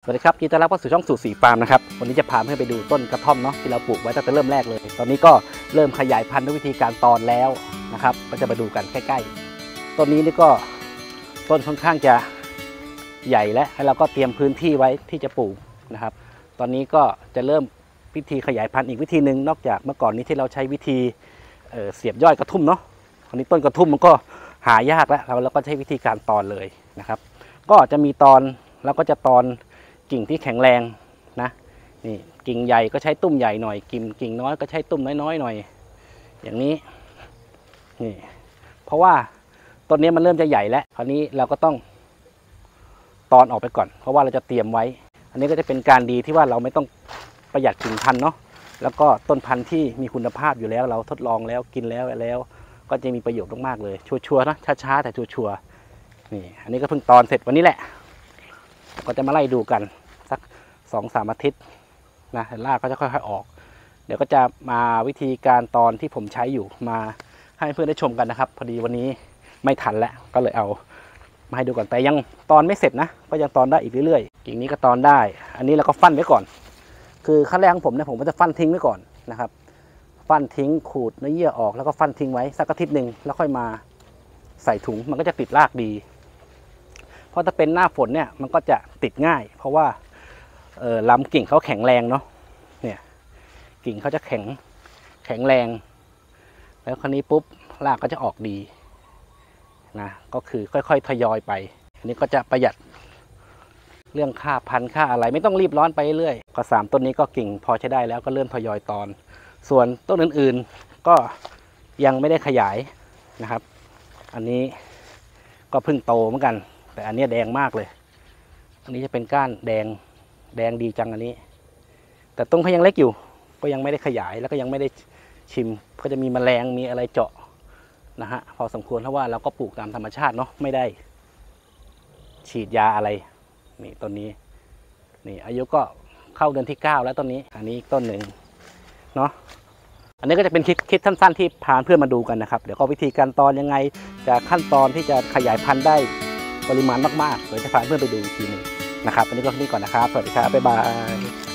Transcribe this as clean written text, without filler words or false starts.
สวัสดีครับยินดีต้อนรับเข้าสู่ช่องสูตร4 ฟาร์มนะครับวันนี้จะพาเพื่อนไปดูต้นกระท่อมเนาะที่เราปลูกไว้ตั้งแต่เริ่มแรกเลยตอนนี้ก็เริ่มขยายพันธุ์ด้วยวิธีการตอนแล้วนะครับก็จะมาดูกันใกล้ๆต้นนี้นี่ก็ต้นค่อนข้างจะใหญ่แล้วเราก็เตรียมพื้นที่ไว้ที่จะปลูกนะครับตอนนี้ก็จะเริ่มวิธีขยายพันธุ์อีกวิธีหนึ่งนอกจากเมื่อก่อนนี้ที่เราใช้วิธีเสียบยอดกระทุ่มเนาะตอนนี้ต้นกระทุ่มมันก็หายากแล้วเราก็ใช้วิธีการตอนเลยนะครับก็จะมีตอนแล้วก็จะตอนกิ่งที่แข็งแรงนะนี่กิ่งใหญ่ก็ใช้ตุ้มใหญ่หน่อยกิ่งน้อยก็ใช้ตุ้มน้อยๆหน่อยอย่างนี้นี่เพราะว่าต้นนี้มันเริ่มจะใหญ่แล้วคราวนี้เราก็ต้องตอนออกไปก่อนเพราะว่าเราจะเตรียมไว้อันนี้ก็จะเป็นการดีที่ว่าเราไม่ต้องประหยัดกิ่งพันธุ์เนาะแล้วก็ต้นพันธุ์ที่มีคุณภาพอยู่แล้วเราทดลองแล้วกินแล้วก็จะมีประโยชน์มากๆเลยชัวร์ๆนะช้าๆแต่ชัวร์ๆนี่อันนี้ก็เพิ่งตอนเสร็จวันนี้แหละก็จะมาไล่ดูกันสัก 2-3 อาทิตย์นะรากก็จะค่อยๆออกเดี๋ยวก็จะมาวิธีการตอนที่ผมใช้อยู่มาให้เพื่อนได้ชมกันนะครับพอดีวันนี้ไม่ทันแล้วก็เลยเอามาให้ดูก่อนแต่ยังตอนไม่เสร็จนะก็ยังตอนได้อีกเรื่อยๆกิ่งนี้ก็ตอนได้อันนี้เราก็ฟันไว้ก่อนคือขั้นแรกของผมเนี่ยผมก็จะฟันทิ้งไว้ก่อนนะครับฟันทิ้งขูดเนื้อเยื่อออกแล้วก็ฟันทิ้งไว้สักอาทิตย์หนึ่งแล้วค่อยมาใส่ถุงมันก็จะติดรากดีเพราะถ้าเป็นหน้าฝนเนี่ยมันก็จะติดง่ายเพราะว่าลำกิ่งเขาแข็งแรงเนาะเนี่ยกิ่งเขาจะแข็งแรงแล้วคราวนี้ปุ๊บรากก็จะออกดีนะก็คือค่อยๆทยอยไปอันนี้ก็จะประหยัดเรื่องค่าพันธุ์ค่าอะไรไม่ต้องรีบร้อนไปเรื่อยก็3ต้นนี้ก็กิ่งพอใช้ได้แล้วก็เริ่มทยอยตอนส่วนต้นอื่นๆก็ยังไม่ได้ขยายนะครับอันนี้ก็เพิ่งโตเหมือนกันแต่อันนี้แดงมากเลยอันนี้จะเป็นก้านแดงดีจังอันนี้แต่ต้นเขายังเล็กอยู่ก็ยังไม่ได้ขยายแล้วก็ยังไม่ได้ชิมก็จะมีแมลงมีอะไรเจาะนะฮะพอสมควรเพราะว่าเราก็ปลูกตามธรรมชาติเนาะไม่ได้ฉีดยาอะไรนี่ต้นนี้นี่อายุก็เข้าเดือนที่9แล้วต้นนี้อันนี้ต้นหนึ่งเนาะอันนี้ก็จะเป็นคลิปสั้นๆที่พาเพื่อนมาดูกันนะครับเดี๋ยวก็วิธีการตอนยังไงจะขั้นตอนที่จะขยายพันธุ์ได้ปริมาณมากๆเดี๋ยวจะพาเพื่อนไปดูอีกทีหนึ่งนะครับวันนี้ก็เท่านี้ก่อนนะครับสวัสดีครับบ๊ายบาย